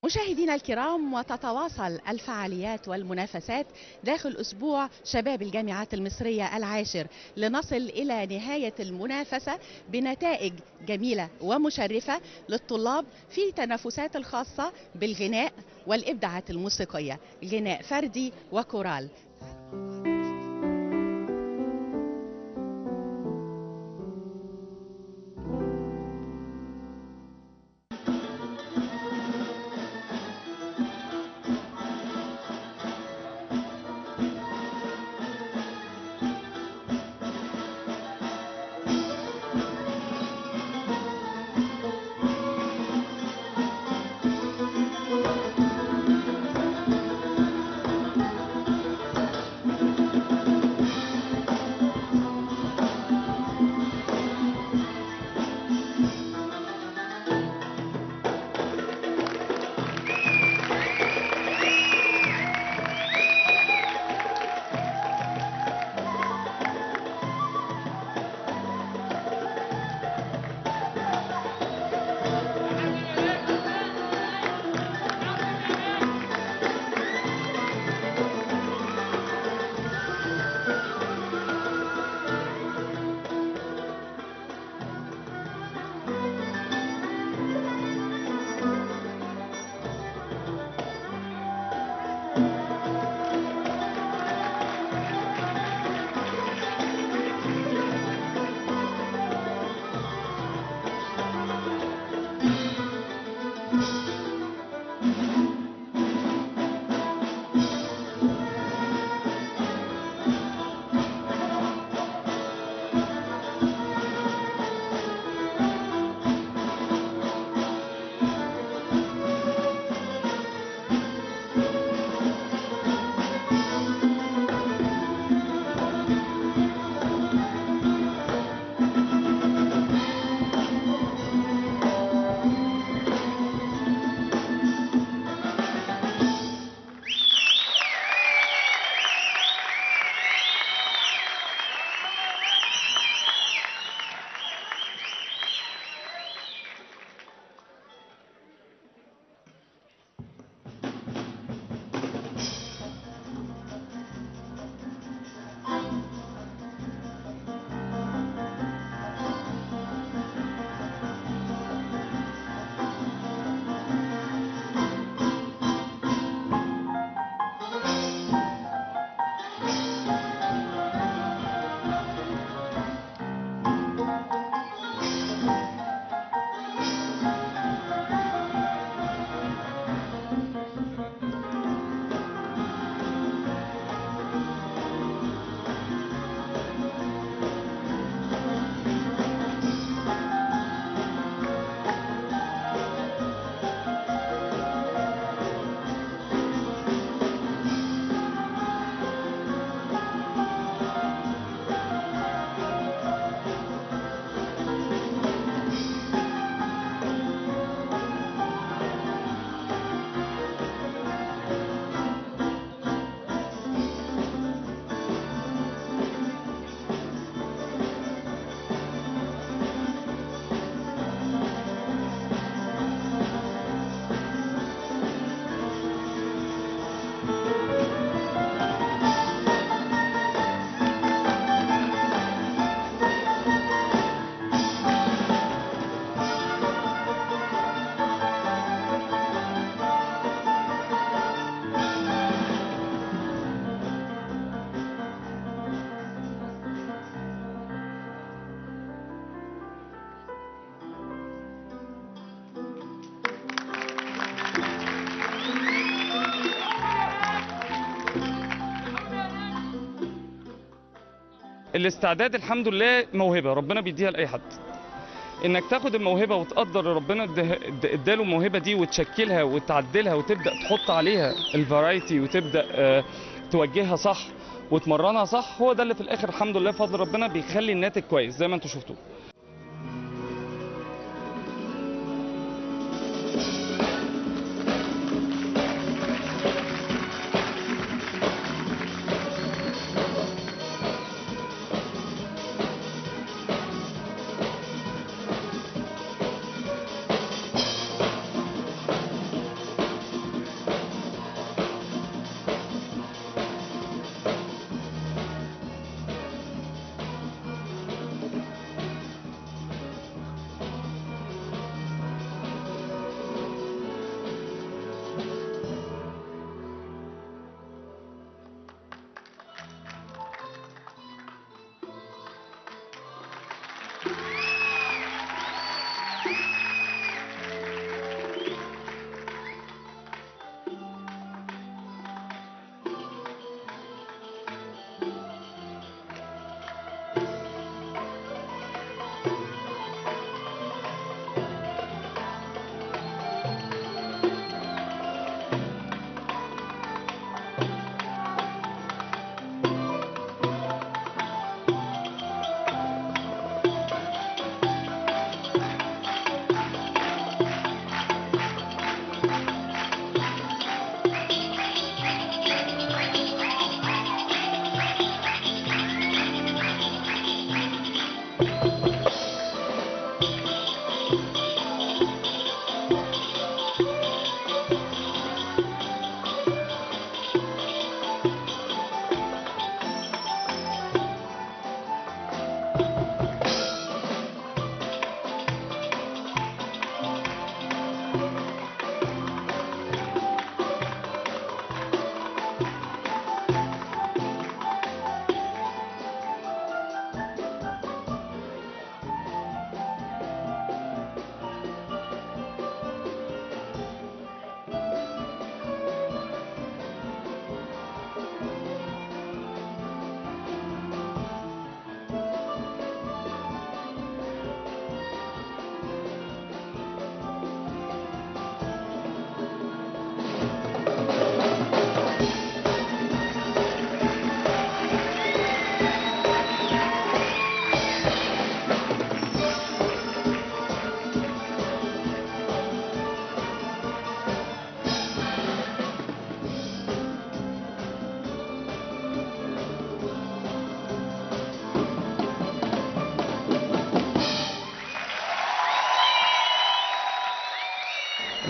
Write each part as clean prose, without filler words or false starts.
مشاهدينا الكرام، وتتواصل الفعاليات والمنافسات داخل أسبوع شباب الجامعات المصرية العاشر لنصل إلى نهاية المنافسة بنتائج جميلة ومشرفة للطلاب في تنافسات الخاصة بالغناء والإبداعات الموسيقية، غناء فردي وكورال. الاستعداد الحمد لله موهبه ربنا بيديها لاي حد. انك تاخد الموهبه وتقدر ربنا اداله الموهبه دي وتشكلها وتعدلها وتبدا تحط عليها الفرايتي وتبدا توجهها صح وتمرنها صح، هو ده اللي في الاخر الحمد لله بفضل ربنا بيخلي الناتج كويس زي ما انتم شفتوا.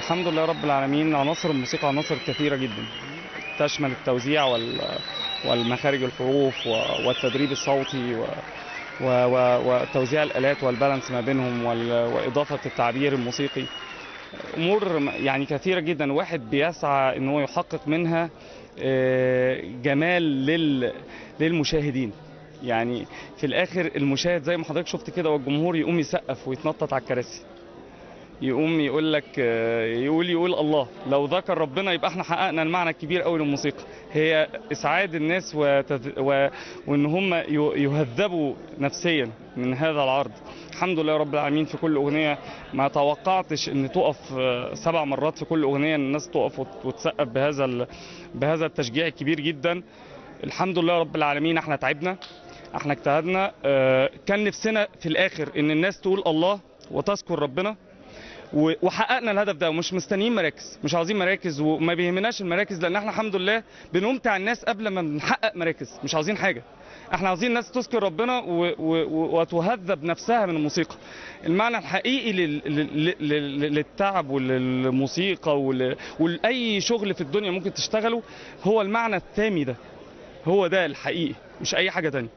الحمد لله رب العالمين. عناصر الموسيقى عناصر كثيرة جدا، تشمل التوزيع والمخارج الحروف والتدريب الصوتي وتوزيع الآلات والبالانس ما بينهم وإضافة التعبير الموسيقي. أمور يعني كثيرة جدا، واحد بيسعى إن هو يحقق منها جمال للمشاهدين. يعني في الآخر المشاهد زي ما حضرتك شفت كده، والجمهور يقوم يسقف ويتنطط على الكراسي، يقوم يقول لك يقول الله، لو ذكر ربنا يبقى احنا حققنا المعنى الكبير قوي للموسيقى، هي اسعاد الناس وان هم يهذبوا نفسيا من هذا العرض. الحمد لله رب العالمين. في كل اغنيه ما توقعتش ان تقف 7 مرات في كل اغنيه الناس تقف وتسقف بهذا التشجيع الكبير جدا. الحمد لله رب العالمين. احنا تعبنا، احنا اجتهدنا، كان نفسنا في الاخر ان الناس تقول الله وتذكر ربنا، وحققنا الهدف ده، ومش مستنيين مراكز، مش عاوزين مراكز، وما بيهمناش المراكز، لان احنا الحمد لله بنمتع الناس قبل ما بنحقق مراكز. مش عاوزين حاجه، احنا عاوزين الناس تذكر ربنا وتهذب نفسها من الموسيقى. المعنى الحقيقي للتعب وللموسيقى ولاي شغل في الدنيا ممكن تشتغله هو المعنى السامي ده، هو ده الحقيقي، مش اي حاجه تانية.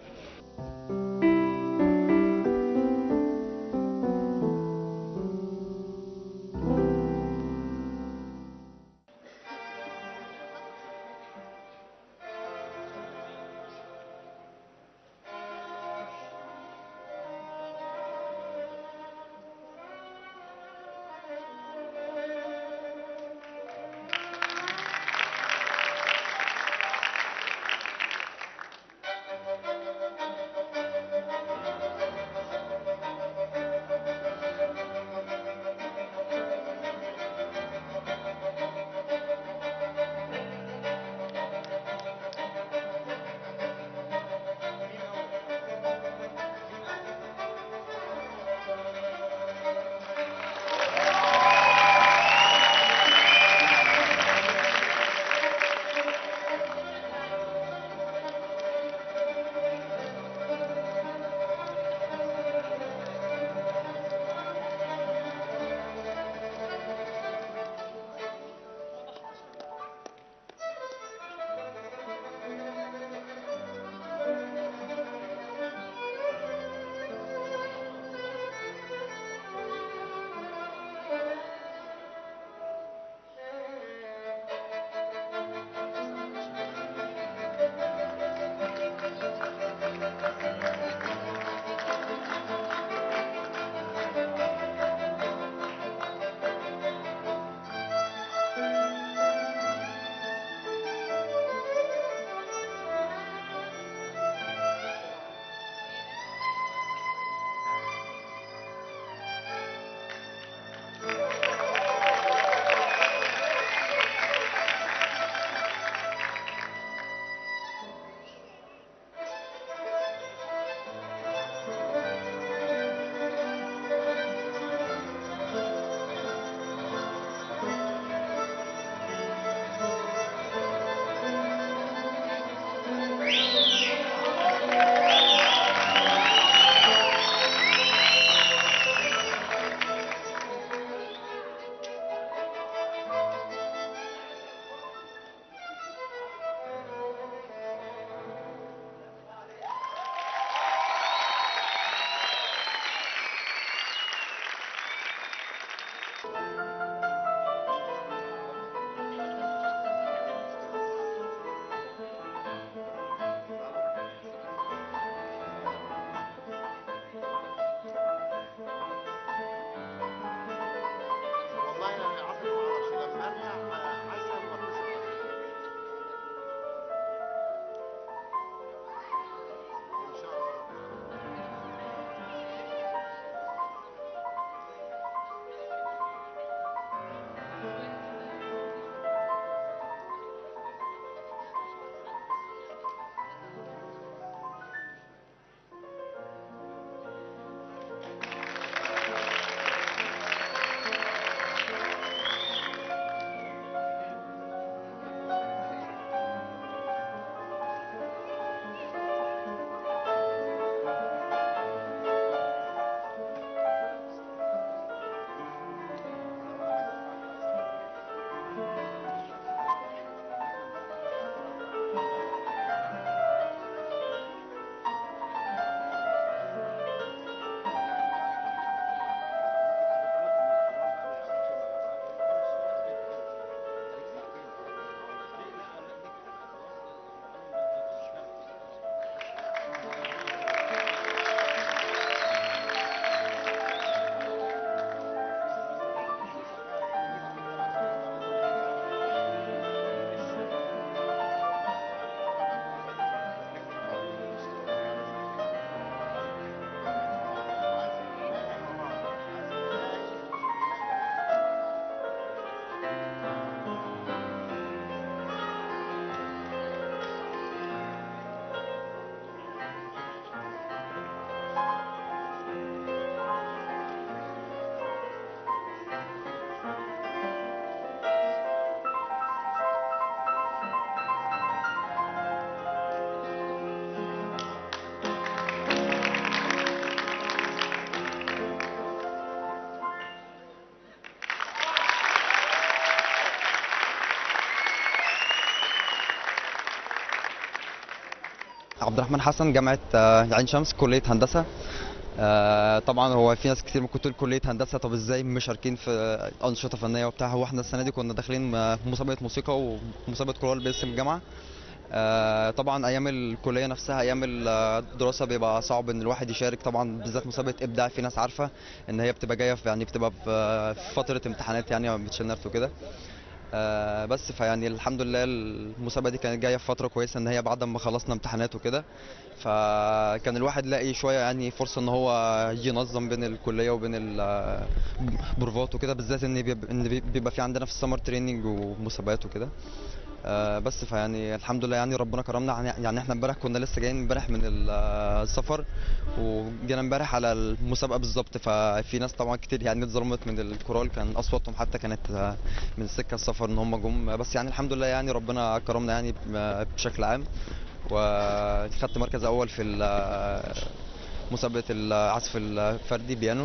عبد الرحمن حسن، جامعة عين شمس، كلية هندسة. طبعا هو في ناس كتير ممكن تقول كلية هندسة طب ازاي مشاركين في أنشطة فنية وبتاع. هو احنا السنة دي كنا داخلين مسابقة موسيقى ومسابقة كورال باسم الجامعة. طبعا ايام الكليه نفسها، ايام الدراسه بيبقى صعب ان الواحد يشارك، طبعا بالذات مسابقه ابداع. في ناس عارفه ان هي بتبقى جايه في يعني بتبقى في فتره امتحانات يعني ما بتشنرت وكده. بس فيعني الحمد لله المسابقه دي كانت جايه في فتره كويسه، ان هي بعد ما خلصنا امتحانات وكده، فكان الواحد لاقي شويه يعني فرصه ان هو ينظم بين الكليه وبين البروفات وكده، بالذات ان بيبقى في عندنا في السمر تريننج ومسابقات وكده. بس فيعني الحمد لله يعني ربنا كرمنا. يعني احنا امبارح كنا لسه جايين امبارح من السفر، وجينا امبارح على المسابقه بالظبط. ففي ناس طبعا كتير يعني اتظلمت من الكورال، كان اصواتهم حتى كانت من السكه السفر ان هم جم. بس يعني الحمد لله يعني ربنا كرمنا يعني بشكل عام، وخدت مركز اول في مسابقه العزف الفردي بيانو.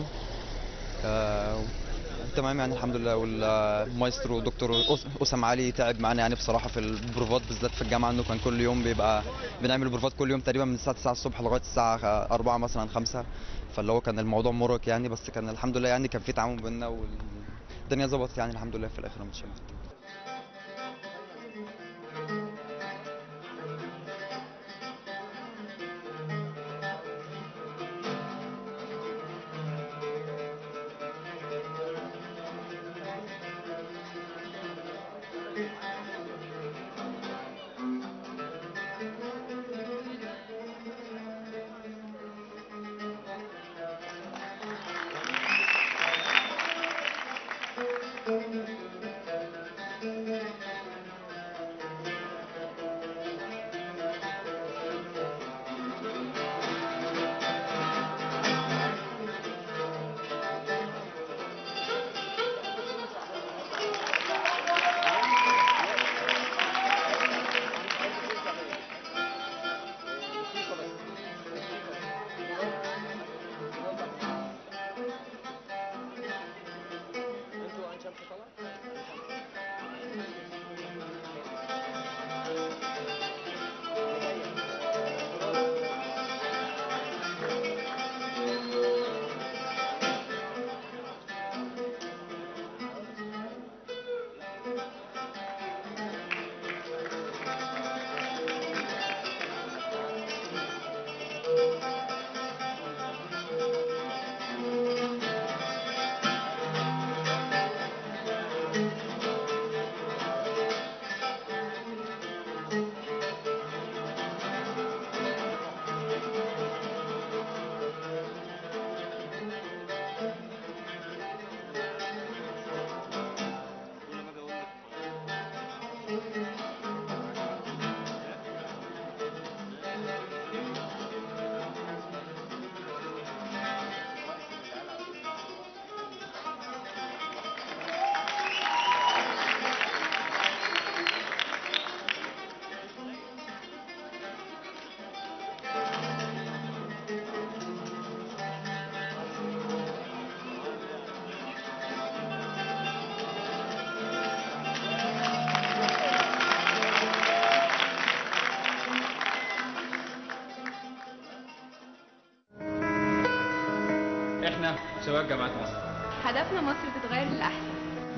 تمام يعني الحمد لله. والمايسترو دكتور اسام علي تعب معانا يعني بصراحه في البروفات، بالذات في الجامعه، انه كان كل يوم بيبقى بنعمل بروفات كل يوم تقريبا من الساعه 9 الصبح لغايه الساعه 4 مثلا 5. فاللي هو كان الموضوع مرهق يعني، بس كان الحمد لله يعني كان في تعاون بيننا والدنيا ظبطت يعني الحمد لله في الاخر لما اتشمت. احنا شباب جامعة مصر، هدفنا مصر تتغير للأحسن.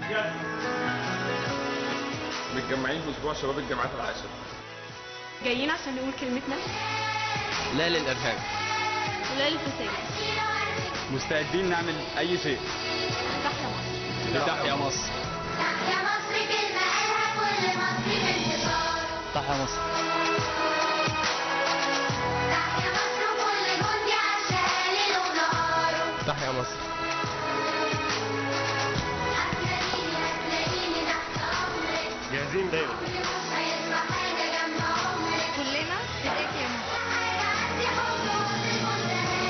متجمعين في اسبوع شباب الجامعات العاشر، جايين عشان نقول كلمتنا لا للارهاب ولا للفساد. مستعدين نعمل اي شيء. تحيا مصر. تحيا مصر. تحيا مصر كلمة قالها كل مصري بانتصار. تحيا مصر. تحيا مصر وكل جندي عاشها ليل ونهار. تحيا مصر. هتلاقيني تحت أمرك. جاهزين دايما. مش هيطلع حاجة جنب عمرك. كلنا فداك يا مصر. حاجة عندي حب مصر المنتهى.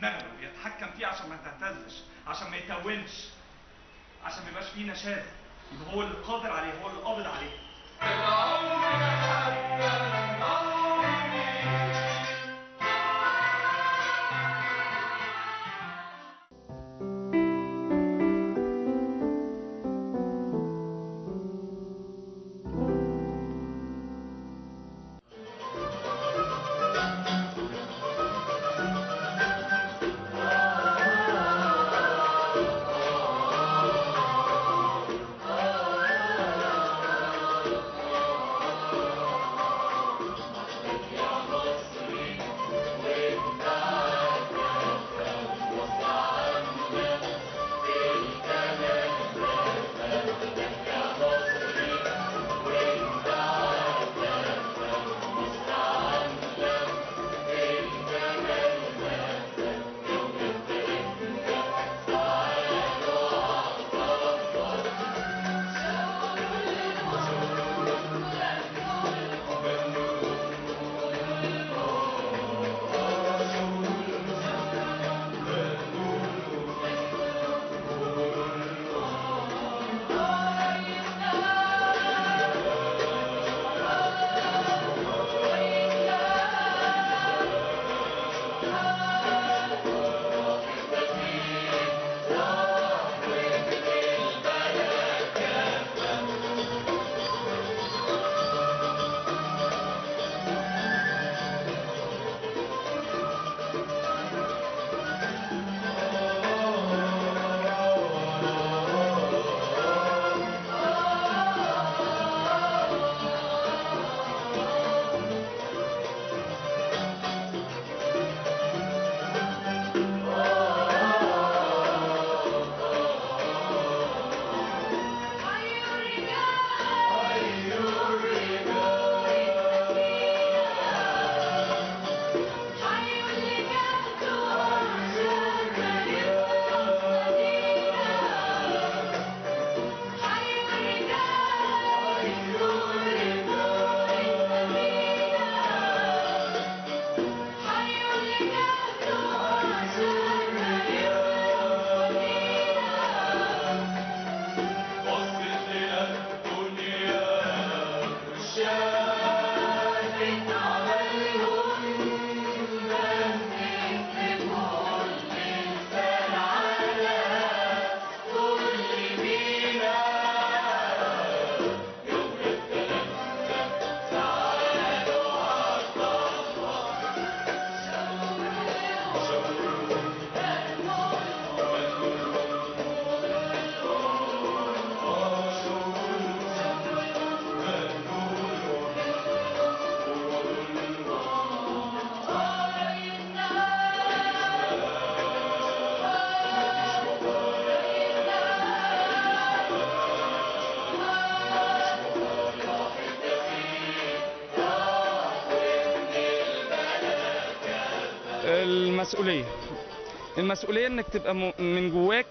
دماغنا، بيتحكم فيه عشان ما تهتزش، عشان ما يتونش، عشان ما يبقاش فيه نشاز، يبقى هو اللي قادر عليه، هو اللي قابض عليه. المسؤولية انك تبقى من جواك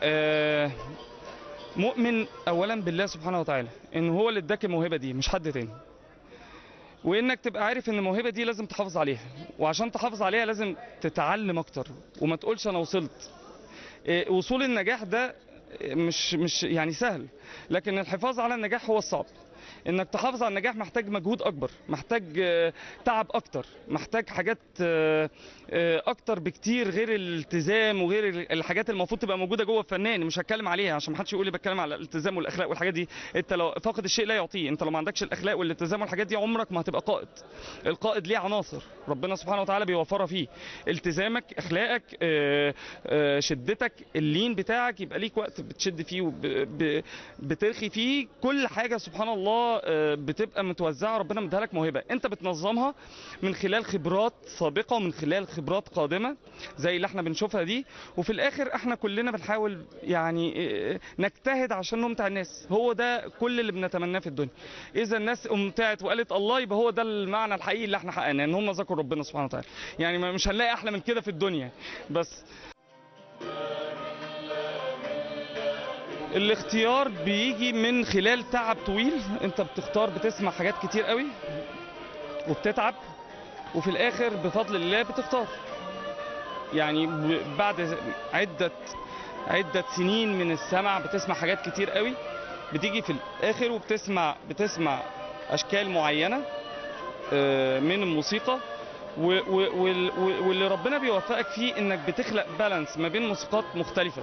مؤمن اولا بالله سبحانه وتعالى ان هو اللي اداك الموهبة دي مش حد تاني، وانك تبقى عارف ان الموهبة دي لازم تحافظ عليها، وعشان تحافظ عليها لازم تتعلم اكتر وما تقولش انا وصلت. وصول النجاح ده مش يعني سهل، لكن الحفاظ على النجاح هو الصعب. انك تحافظ على النجاح محتاج مجهود اكبر، محتاج تعب اكتر، محتاج حاجات اكتر بكتير غير الالتزام وغير الحاجات اللي المفروض تبقى موجوده جوه الفنان. مش هتكلم عليها عشان ما حدش يقول لي بتكلم على الالتزام والاخلاق والحاجات دي. انت لو فاقد الشيء لا يعطيه، انت لو ما عندكش الاخلاق والالتزام والحاجات دي عمرك ما هتبقى قائد. القائد ليه عناصر ربنا سبحانه وتعالى بيوفرها فيه، التزامك، اخلاقك، شدتك، اللين بتاعك، يبقى ليك وقت بتشد فيه وبترخي فيه. كل حاجه سبحان الله بتبقى متوزعه، ربنا مديها لك موهبه انت بتنظمها من خلال خبرات سابقه ومن خلال خبرات قادمه زي اللي احنا بنشوفها دي. وفي الاخر احنا كلنا بنحاول يعني نجتهد عشان نمتع الناس، هو ده كل اللي بنتمناه في الدنيا. اذا الناس امتعت وقالت الله يبقى هو ده المعنى الحقيقي اللي احنا حققناه، ان هم ذكروا ربنا سبحانه وتعالى. يعني مش هنلاقي احلى من كده في الدنيا. بس الاختيار بيجي من خلال تعب طويل، انت بتختار، بتسمع حاجات كتير قوي وبتتعب، وفي الاخر بفضل الله بتختار. يعني بعد عدة سنين من السمع بتسمع حاجات كتير قوي، بتيجي في الاخر بتسمع اشكال معينه من الموسيقى، واللي ربنا بيوفقك فيه انك بتخلق بالانس ما بين موسيقات مختلفه.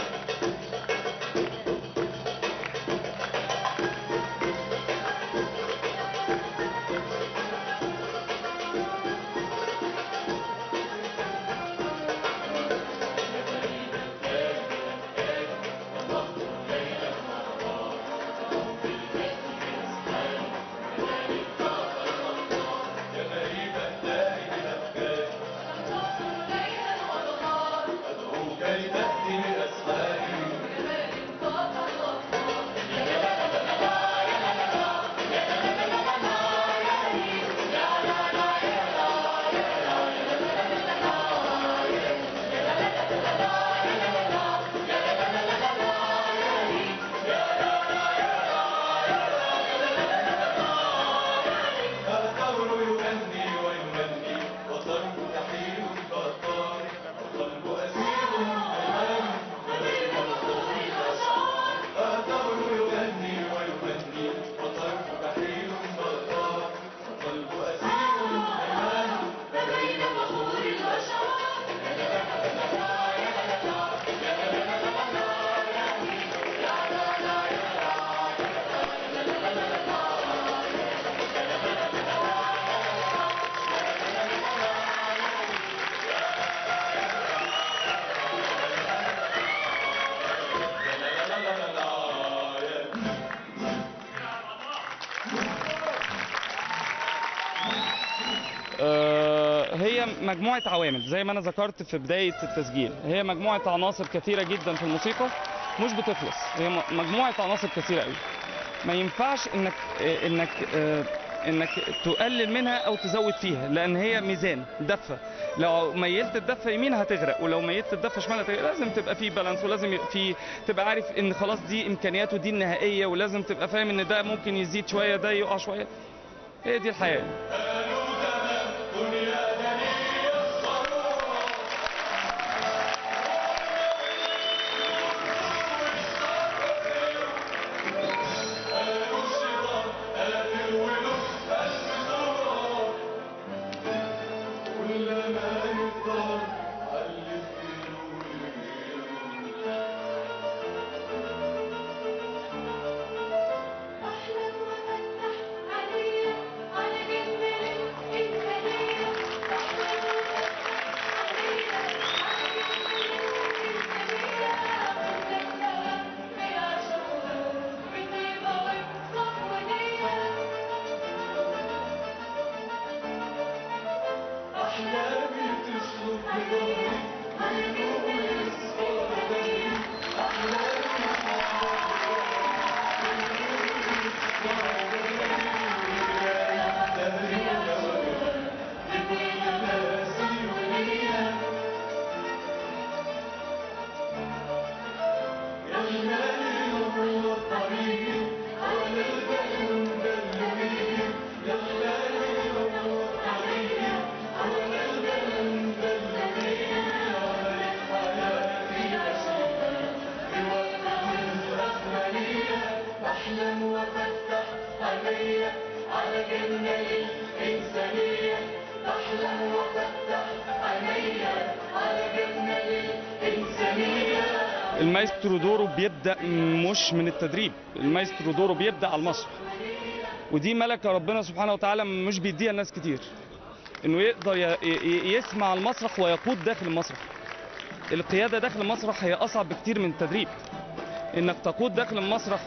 هي مجموعة عوامل زي ما أنا ذكرت في بداية التسجيل، هي مجموعة عناصر كثيرة جدا في الموسيقى مش بتخلص، هي مجموعة عناصر كثيرة قوي، ما ينفعش إنك تقلل منها أو تزود فيها، لأن هي ميزان دفة، لو ميلت الدفة يمين هتغرق، ولو ميلت الدفة شمال هتغرق. لازم تبقى في بالانس، ولازم تبقى عارف إن خلاص دي إمكانياته دي النهائية، ولازم تبقى فاهم إن ده ممكن يزيد شوية ده يقع شوية. هي دي الحياة. المايسترو دوره بيبدأ مش من التدريب، المايسترو دوره بيبدأ على المسرح، ودي ملكة ربنا سبحانه وتعالى مش بيديها الناس كتير، انه يقدر يسمع المسرح ويقود داخل المسرح. القيادة داخل المسرح هي أصعب بكتير من التدريب، انك تقود داخل المسرح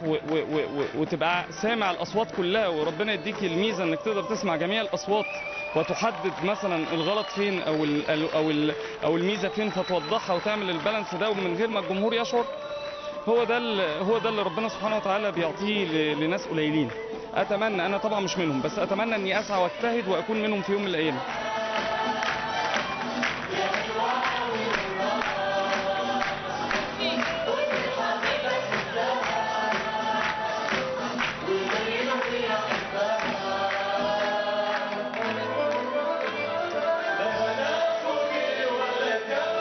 وتبقى سامع الأصوات كلها، وربنا يديك الميزة انك تقدر تسمع جميع الأصوات وتحدد مثلا الغلط فين او الميزه فين فتوضحها وتعمل البالانس ده ومن غير ما الجمهور يشعر. هو ده اللي ربنا سبحانه وتعالى بيعطيه لناس قليلين. اتمنى، انا طبعا مش منهم، بس اتمنى اني اسعى واجتهد واكون منهم في يوم من الايام. لا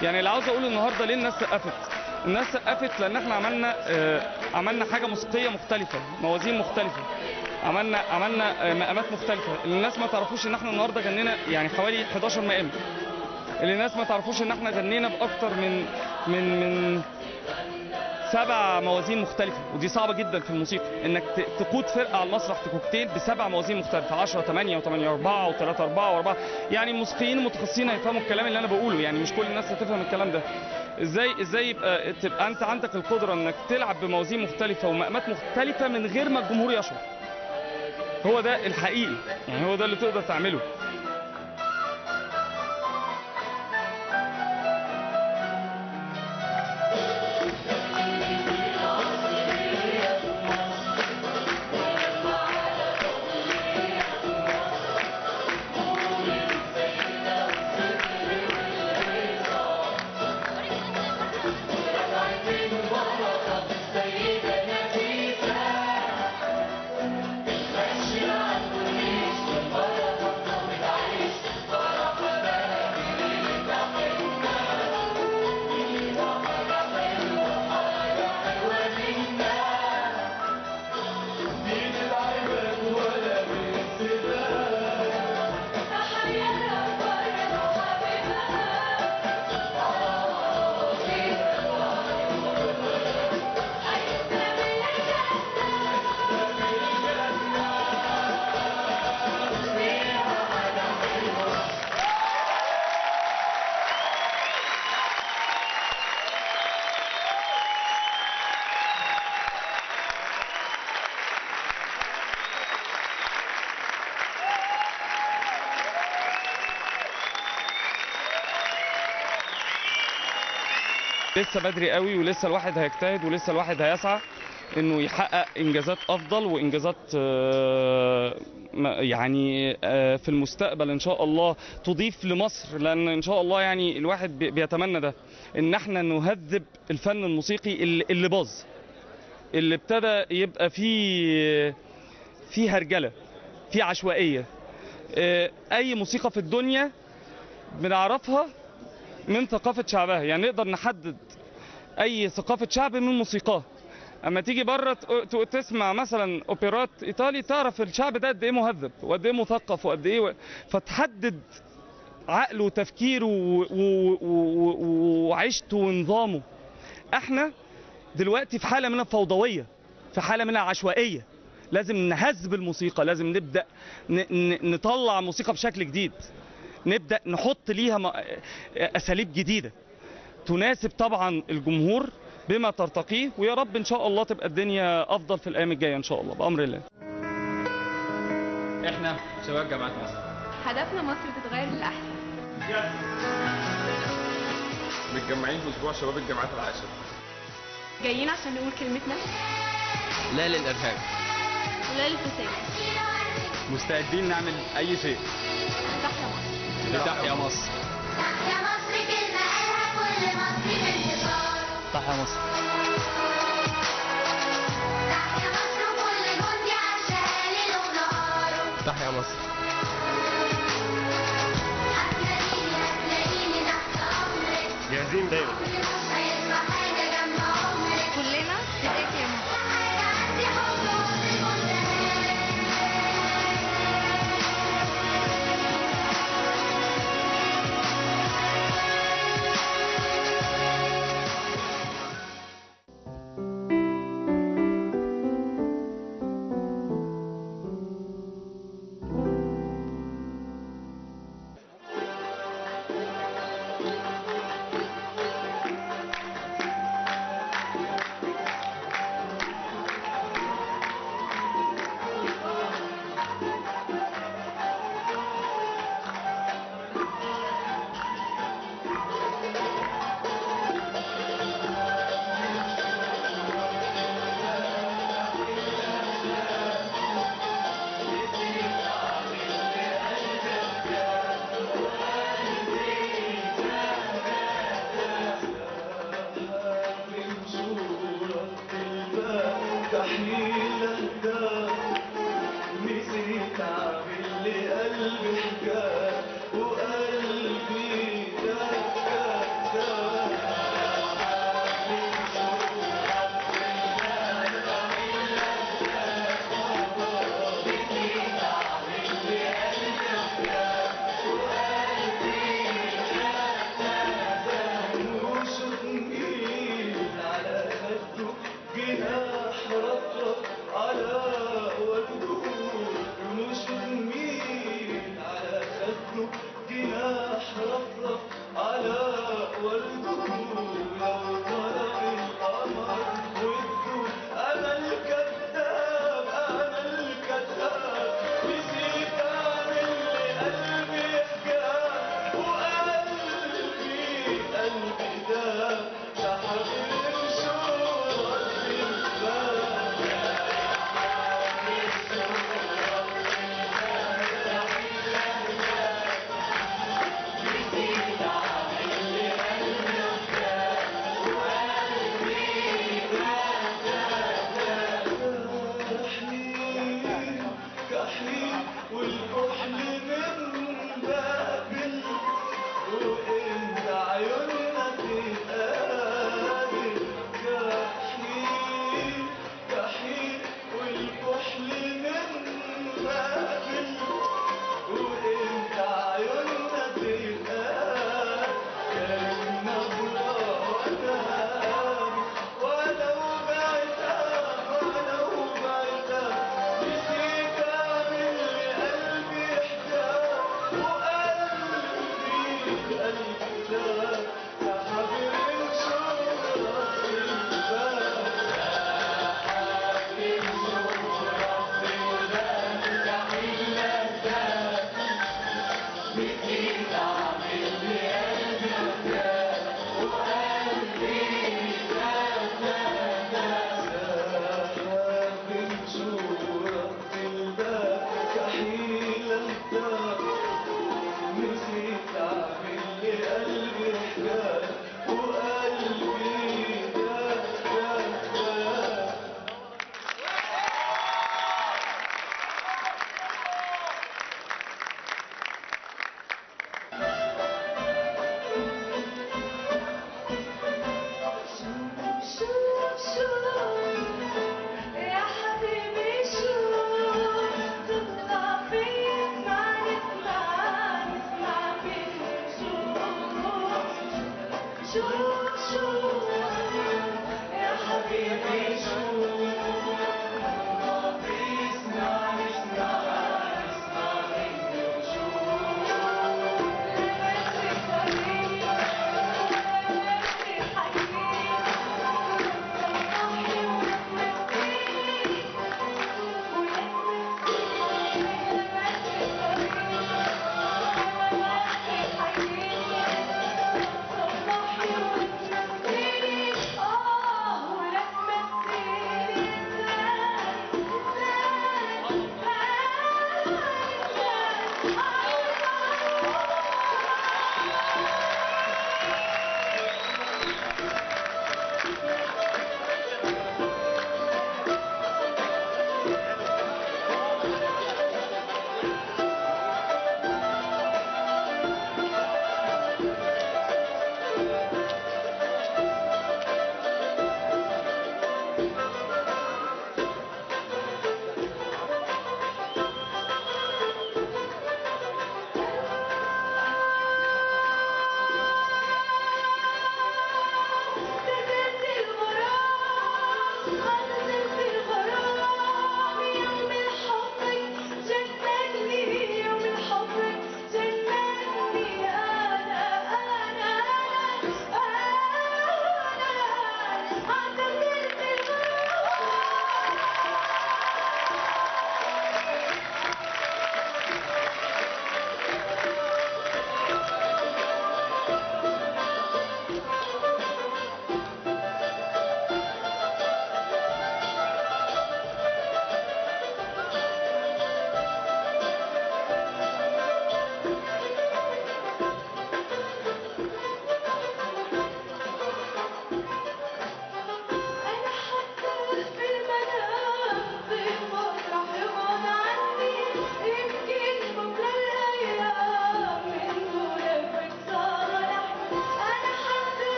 يعني اللي عاوز اقوله النهارده ليه الناس سقفت؟ الناس سقفت لان احنا عملنا حاجه موسيقيه مختلفه، موازين مختلفه، عملنا مقامات مختلفه. اللي الناس ما تعرفوش ان احنا النهارده غنينا يعني حوالي 11 مقام. اللي الناس ما تعرفوش ان احنا غنينا باكتر من 7 موازين مختلفه، ودي صعبه جدا في الموسيقى انك تقود فرقه على المسرح كوكتيل ب7 موازين مختلفه، 10 8 و8 4 و3 4 و4. يعني الموسيقيين المتخصصين هيفهموا الكلام اللي انا بقوله، يعني مش كل الناس هتفهم الكلام ده. ازاي تبقى انت عندك القدره انك تلعب بموازين مختلفه ومقامات مختلفه من غير ما الجمهور يشعر. هو ده الحقيقي، يعني هو ده اللي تقدر تعمله. لسه بدري قوي، ولسه الواحد هيجتهد، ولسه الواحد هيسعى انه يحقق انجازات افضل وانجازات يعني في المستقبل ان شاء الله تضيف لمصر. لان ان شاء الله يعني الواحد بيتمنى ده، ان احنا نهذب الفن الموسيقي اللي باظ، اللي ابتدى يبقى فيه هرجله، فيه عشوائيه. اي موسيقى في الدنيا بنعرفها من ثقافة شعبها، يعني نقدر نحدد أي ثقافة شعب من موسيقاه. أما تيجي بره تسمع مثلا أوبرات إيطالي تعرف الشعب ده قد إيه مهذب وقد إيه مثقف وقد إيه فتحدد عقله وتفكيره وعيشته ونظامه. إحنا دلوقتي في حالة من الفوضوية، في حالة من العشوائية. لازم نهذب الموسيقى، لازم نبدأ نطلع موسيقى بشكل جديد، نبدأ نحط ليها أساليب جديدة تناسب طبعا الجمهور بما ترتقيه. ويا رب إن شاء الله تبقى الدنيا أفضل في الأيام الجاية إن شاء الله بأمر الله. احنا شباب جامعة مصر هدفنا مصر تتغير للأحسن. متجمعين في اسبوع شباب الجامعات العاشر، جايين عشان نقول كلمتنا لا للإرهاب، ولا للفساد. مستعدين نعمل أي شيء تحيا مصر. لتحيا مصر. تحيا مصر كلمة قالها كل مصري بانتصار. تحيا مصر. تحيا مصر وكل جندي عاشها ليل ونهار. تحيا مصر. هتلاقيني تحت أمرك. جاهزين دايما. مش هيطلع حاجة جنب عمرك. كلنا فداك يا مصر. حاجة عندي حب وسط المنتهى. وقلبي دق دق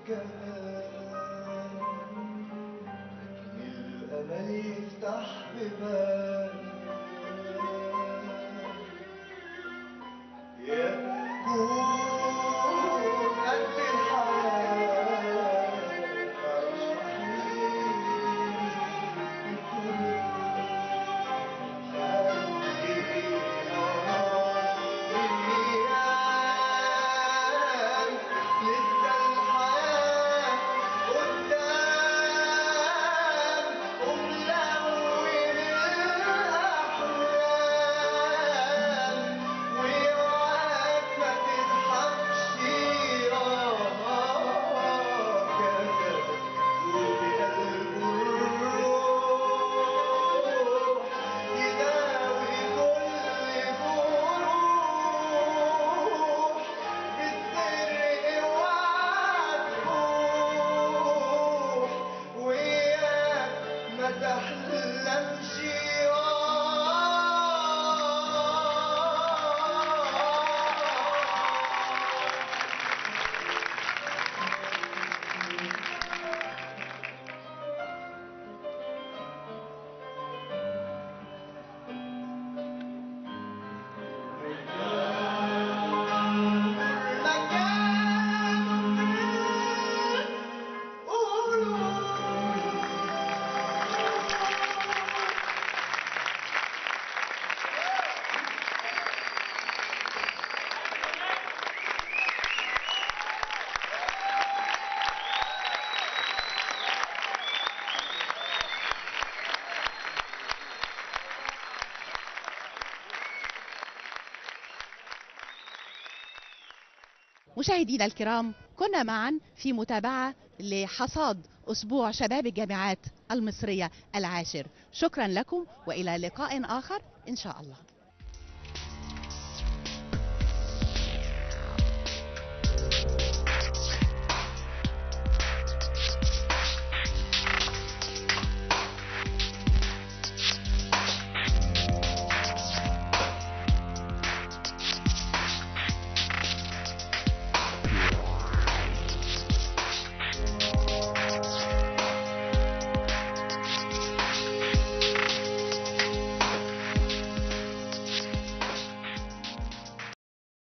الأمل يفتح بيبان يكون قد الحياة عيش وحيد بكل مشاهدينا الكرام، كنا معا في متابعة لحصاد أسبوع شباب الجامعات المصرية العاشر. شكرا لكم وإلى لقاء آخر إن شاء الله.